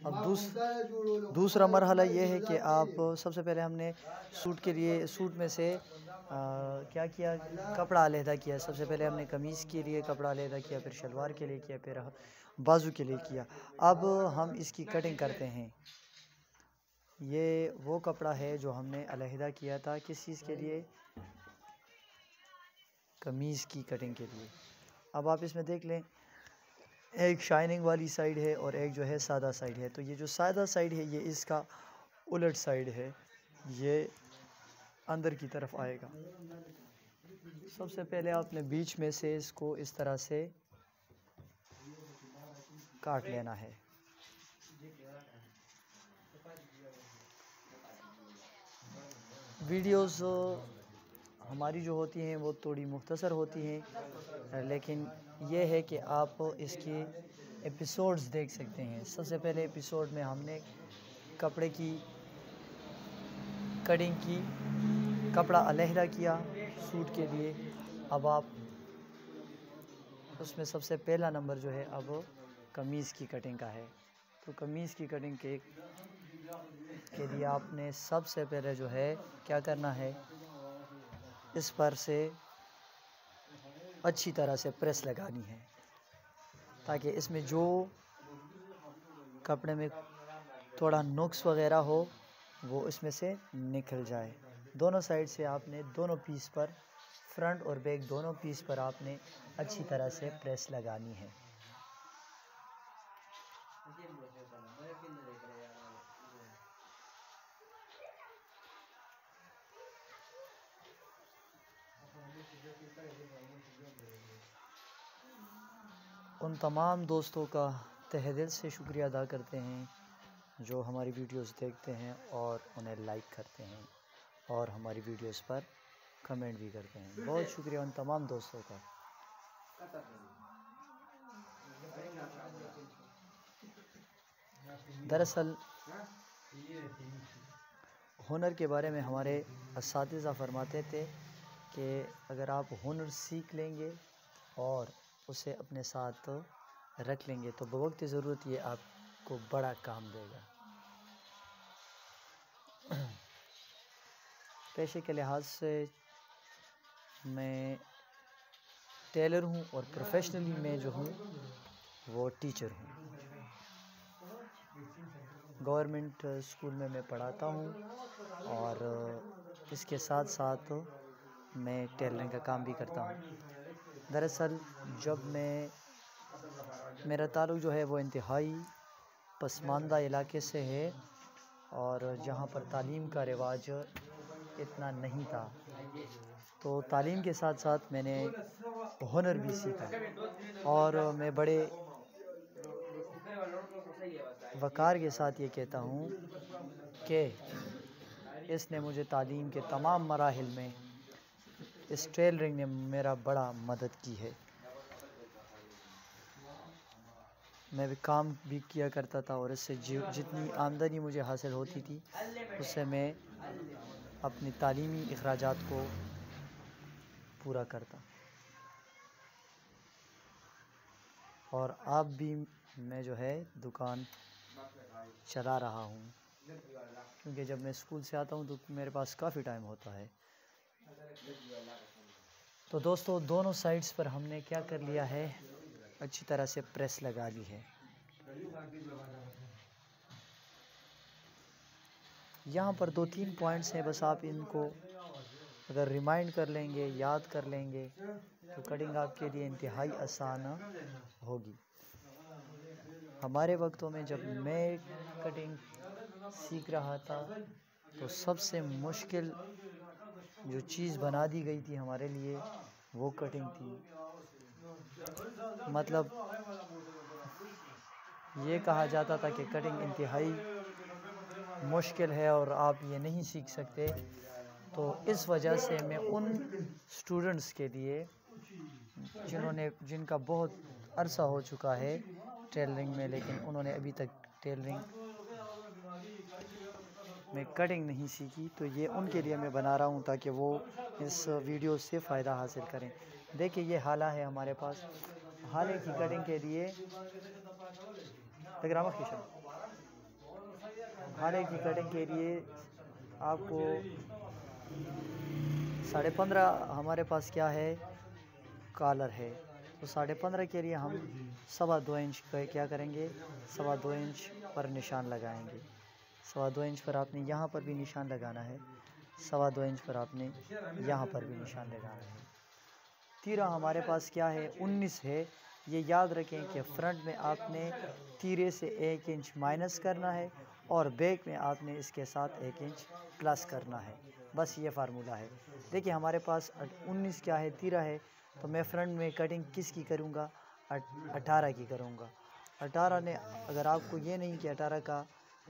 अब दूसरा मरहला ये है कि आप सबसे पहले हमने सूट के लिए सूट में से क्या किया, कपड़ा अलहदा किया। सबसे पहले हमने कमीज़ के लिए कपड़ा अलहदा किया, फिर शलवार के लिए किया, फिर बाजू के लिए किया। अब हम इसकी कटिंग करते हैं। ये वो कपड़ा है जो हमने अलहदा किया था, किस चीज़ के लिए, कमीज़ की कटिंग के लिए। अब आप इसमें देख लें, एक शाइनिंग वाली साइड है और एक जो है सादा साइड है। तो ये जो सादा साइड है ये इसका उलट साइड है, ये अंदर की तरफ आएगा। सबसे पहले आपने बीच में से इसको इस तरह से काट लेना है। वीडियोस हमारी जो होती हैं वो थोड़ी मुख्तसर होती हैं, लेकिन ये है कि आप इसके एपिसोड्स देख सकते हैं। सबसे पहले एपिसोड में हमने कपड़े की कटिंग की, कपड़ा अलहदा किया सूट के लिए। अब आप उसमें सबसे पहला नंबर जो है अब कमीज़ की कटिंग का है। तो कमीज़ की कटिंग के लिए आपने सबसे पहले जो है क्या करना है, इस पर से अच्छी तरह से प्रेस लगानी है ताकि इसमें जो कपड़े में थोड़ा नुक्स वगैरह हो वो इसमें से निकल जाए। दोनों साइड से आपने दोनों पीस पर, फ्रंट और बैक दोनों पीस पर आपने अच्छी तरह से प्रेस लगानी है। उन तमाम दोस्तों का तहे दिल से शुक्रिया अदा करते हैं जो हमारी वीडियोस देखते हैं और उन्हें लाइक करते हैं और हमारी वीडियोस पर कमेंट भी करते हैं। बहुत शुक्रिया उन तमाम दोस्तों का। दरअसल हुनर के बारे में हमारे असातिज़ा फरमाते थे कि अगर आप हुनर सीख लेंगे और उसे अपने साथ रख लेंगे तो बवक्त ज़रूरत ये आपको बड़ा काम देगा। पेशे के लिहाज से मैं टेलर हूँ और प्रोफेशनली मैं जो हूँ वो टीचर हूँ। गवर्नमेंट स्कूल में मैं पढ़ाता हूँ और इसके साथ साथ मैं टेलरिंग का काम भी करता हूँ। दरअसल जब मेरा ताल्लुक़ जो है वो इंतहाई पसमानदा इलाके से है और जहाँ पर तालीम का रिवाज इतना नहीं था, तो तालीम के साथ साथ मैंने हुनर भी सीखा। और मैं बड़े वक़ार के साथ ये कहता हूँ कि इसने मुझे तालीम के तमाम मराहिल में, इस टेलरिंग ने मेरा बड़ा मदद की है। मैं भी काम भी किया करता था और इससे जितनी आमदनी मुझे हासिल होती थी उससे मैं अपनी तालीमी अखराजात को पूरा करता। और अब भी मैं जो है दुकान चला रहा हूँ, क्योंकि जब मैं स्कूल से आता हूँ तो मेरे पास काफ़ी टाइम होता है। तो दोस्तों दोनों साइड्स पर हमने क्या कर लिया है, अच्छी तरह से प्रेस लगा ली है। यहाँ पर 2-3 पॉइंट्स हैं, बस आप इनको अगर रिमाइंड कर लेंगे, याद कर लेंगे तो कटिंग आपके लिए इंतहाई आसान होगी। हमारे वक्तों में जब मैं कटिंग सीख रहा था तो सबसे मुश्किल जो चीज़ बना दी गई थी हमारे लिए वो कटिंग थी। मतलब ये कहा जाता था कि कटिंग इंतहाई मुश्किल है और आप ये नहीं सीख सकते। तो इस वजह से मैं उन स्टूडेंट्स के लिए जिनका बहुत अरसा हो चुका है टेलरिंग में, लेकिन उन्होंने अभी तक टेलरिंग में कटिंग नहीं सीखी, तो ये उनके लिए मैं बना रहा हूँ ताकि वो इस वीडियो से फ़ायदा हासिल करें। देखिए ये हाला है हमारे पास। हाले की कटिंग के लिए हर एक की कटिंग के लिए आपको 15.5 हमारे पास क्या है, कॉलर है, तो 15.5 के लिए हम 2.25 इंच का क्या करेंगे, 2.25 इंच पर निशान लगाएंगे। 2.25 इंच पर आपने यहाँ पर भी निशान लगाना है, 2.25 इंच पर आपने यहाँ पर भी निशान लगाना है। तीरा हमारे पास क्या है, 19 है। ये याद रखें कि फ्रंट में आपने तीरे से 1 इंच माइनस करना है और बैक में आपने इसके साथ 1 इंच प्लस करना है। बस ये फार्मूला है। देखिए हमारे पास 19 क्या है, तीरा है, तो मैं फ्रंट में कटिंग किसकी करूँगा, 18 की करूँगा। 18 ने, अगर आपको ये नहीं कि 18 का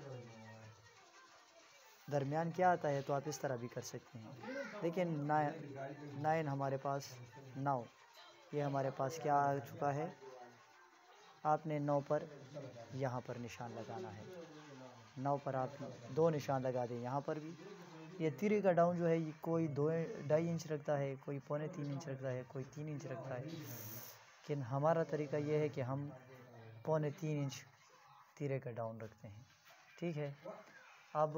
दरमियान क्या आता है, तो आप इस तरह भी कर सकते हैं। देखिए 9 हमारे पास 9, ये हमारे पास क्या आ चुका है। आपने 9 पर यहाँ पर निशान लगाना है, 9 पर आप 2 निशान लगा दें यहाँ पर भी। ये तीरे का डाउन जो है, ये कोई 2.5 इंच रखता है, कोई 2.25 इंच रखता है, कोई 3 इंच रखता है, लेकिन हमारा तरीका ये है कि हम 2.25 इंच तीरे का डाउन रखते हैं। ठीक है। अब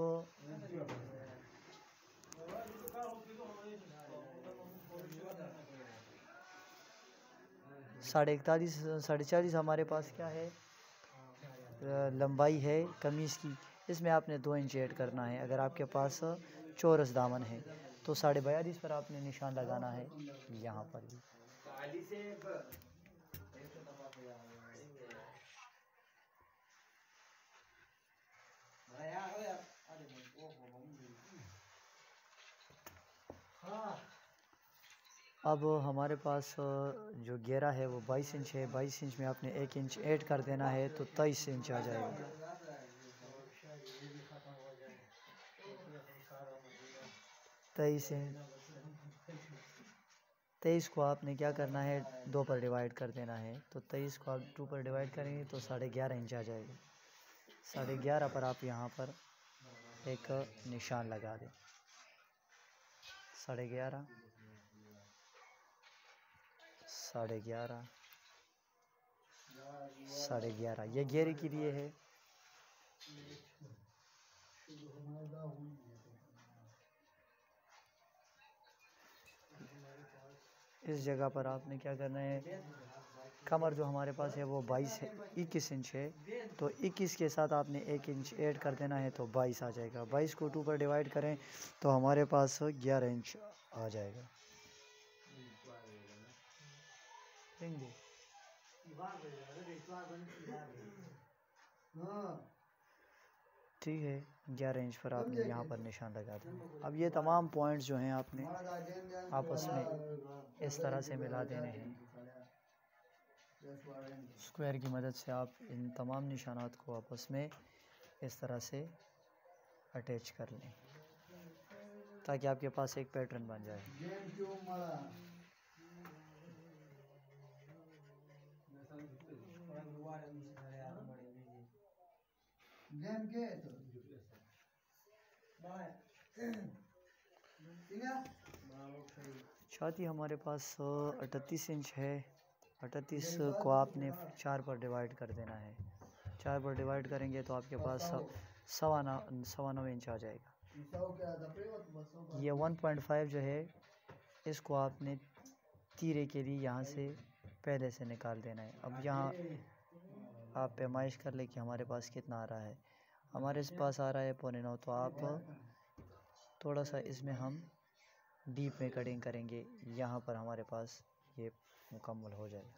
41.5 40 हमारे पास क्या है, लंबाई है कमीज़ की। इसमें आपने 2 इंच ऐड करना है। अगर आपके पास चौरस दामन है तो 42.5 पर आपने निशान लगाना है, यहाँ पर भी। अब हमारे पास जो घेरा है वो 22 इंच है। 22 इंच में आपने 1 इंच ऐड कर देना है, तो 23 इंच आ जाएगा। 23 इंच, 23 को आपने क्या करना है, 2 पर डिवाइड कर देना है। तो 23 को आप 2 पर डिवाइड करेंगे तो 11.5 इंच आ जाएगा। 11.5 पर आप यहाँ पर एक निशान लगा दें। 11.5, 11.5, 11.5, ये घेरे के लिए है। इस जगह पर आपने क्या करना है, कमर जो हमारे पास है वो 21 इंच है, तो 21 के साथ आपने 1 इंच ऐड कर देना है, तो 22 आ जाएगा। 22 को 2 पर डिवाइड करें तो हमारे पास 11 इंच आ जाएगा। ठीक है, 11 इंच पर आपने यहाँ पर निशान लगा दिया। अब ये तमाम पॉइंट्स जो हैं आपने आपस में इस तरह से मिला देने हैं। स्क्वायर की मदद से आप इन तमाम निशानात को आपस में इस तरह से अटैच कर लें, ताकि आपके पास एक पैटर्न बन जाए। छाती हमारे पास 38 इंच है। 38 को आपने 4 पर डिवाइड कर देना है। 4 पर डिवाइड करेंगे तो आपके पास 9.25 इंच आ जाएगा। ये 1.5 जो है, इसको आपने तीरे के लिए यहाँ से पहले से निकाल देना है। अब यहाँ आप पैमाइश कर ले कि हमारे पास कितना आ रहा है। हमारे पास आ रहा है 9.25, तो आप थोड़ा सा इसमें हम डीप में कटिंग करेंगे, यहाँ पर हमारे पास ये मुकम्मल हो जाएगा।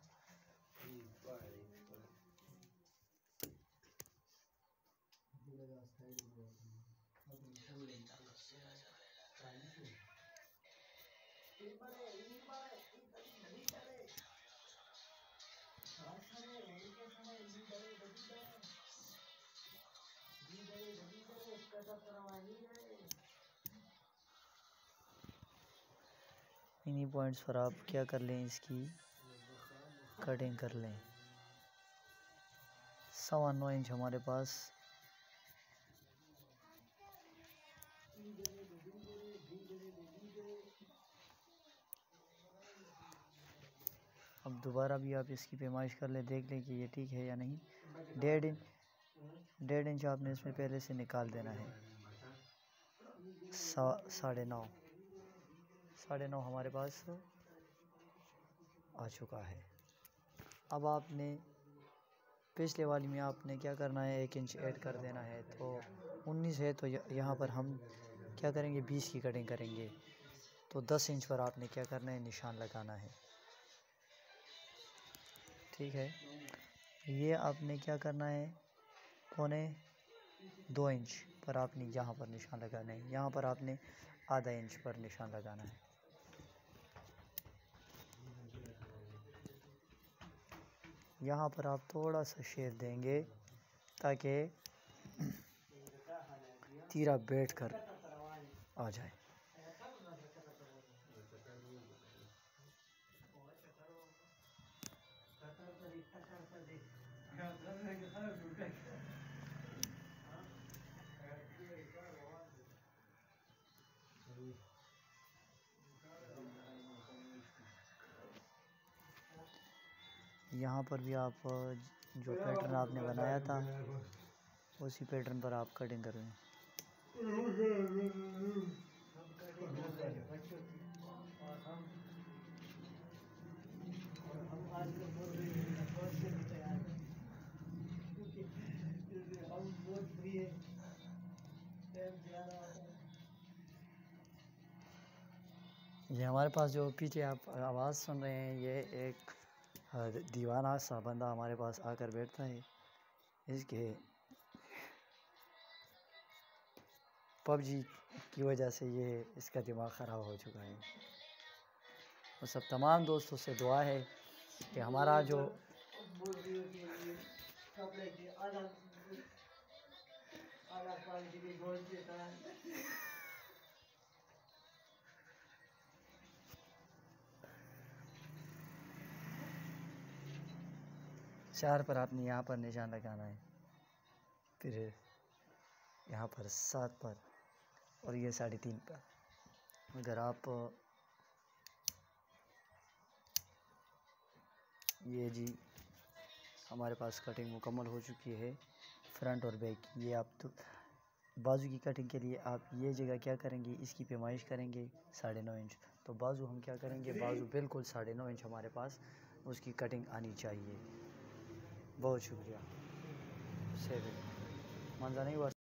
इन्हीं पॉइंट्स पर आप क्या कर लें, इसकी कटिंग कर लें। 9.25 इंच हमारे पास अब दोबारा भी आप इसकी पैमाइश कर लें, देख लें कि ये ठीक है या नहीं। 1.5 इंच 1.5 इंच आपने इसमें पहले से निकाल देना है। 9.5 हमारे पास आ चुका है। अब आपने पिछले वाली में आपने क्या करना है, 1 इंच ऐड कर देना है। तो 19 है, तो यहाँ पर हम क्या करेंगे, 20 की कटिंग करेंगे। तो 10 इंच पर आपने क्या करना है, निशान लगाना है। ठीक है, ये आपने क्या करना है, 1.25 इंच पर आपने यहाँ पर निशान लगाना है। यहाँ पर आपने आधा इंच पर निशान लगाना है। यहाँ पर आप थोड़ा सा शेप देंगे ताकि तीरा बैठ कर आ जाए। यहाँ पर भी आप जो पैटर्न आपने बनाया था उसी पैटर्न पर आप कटिंग करें। ये हमारे पास जो पीछे आप आवाज़ सुन रहे हैं, ये एक दीवाना सा बंदा हमारे पास आकर बैठता है। इसके पबजी की वजह से ये इसका दिमाग ख़राब हो चुका है। और सब तमाम दोस्तों से दुआ है कि हमारा जो चार पर आपने यहाँ पर निशान लगाना है, फिर यहाँ पर 7 पर और ये 3.5 पर। अगर आप ये जी हमारे पास कटिंग मुकम्मल हो चुकी है, फ्रंट और बैक। ये आप तो बाजू की कटिंग के लिए आप ये जगह क्या करेंगे, इसकी पैमाइश करेंगे 9.5 इंच। तो बाजू हम क्या करेंगे, बाजू बिल्कुल 9.5 इंच हमारे पास उसकी कटिंग आनी चाहिए। बहुत शुक्रिया। सेव मंजा नहीं हुआ।